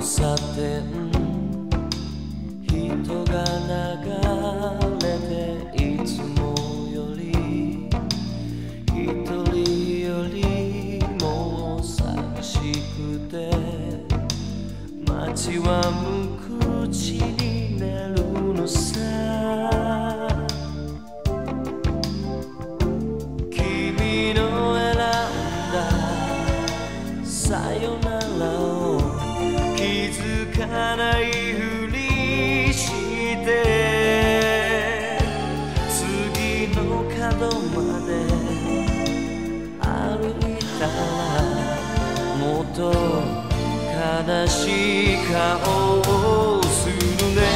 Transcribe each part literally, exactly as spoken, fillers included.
差点人が流れていつもより一人よりも寂しくて街は無口になるのさ。君の選んださよならを気づかないふりして次の角まで歩いたらもっと悲しい顔をするね。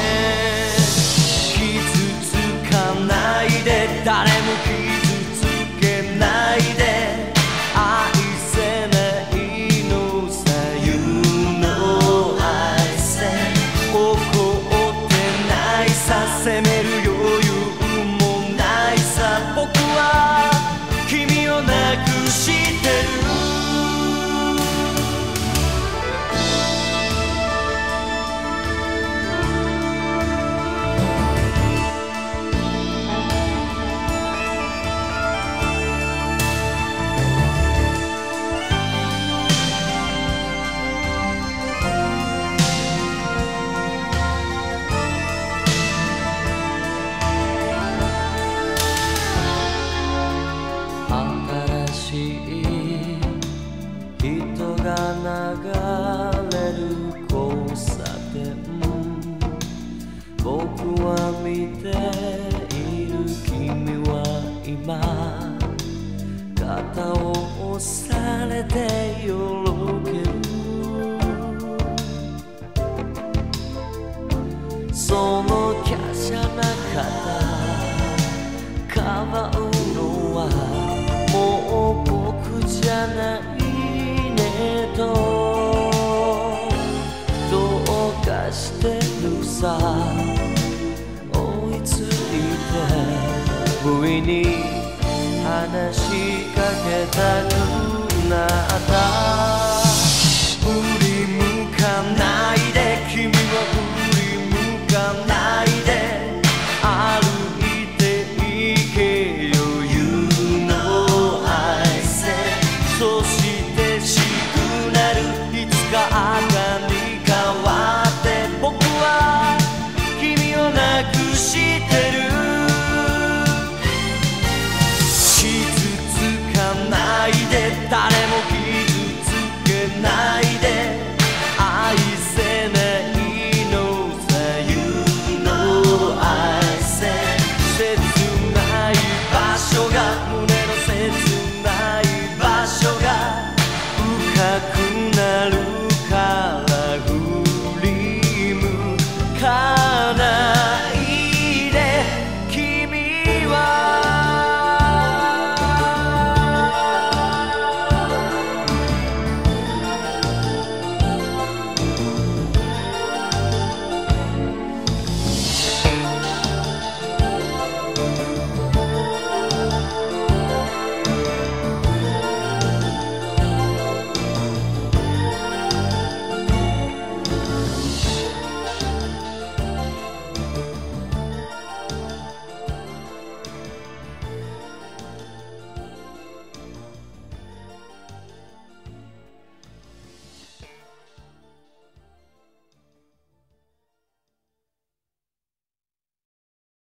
傷つかないで誰も傷つけないで愛せないのさ。言うの愛せ怒ってないさ責める余裕もないさ。僕は君をなくしてる。人が流れる交差点僕は見ている。君は今肩を押されてよろける。その華奢な肩かばうのはもう僕じゃないとどうかしてるさ。追いついて不意に話しかけたくなった。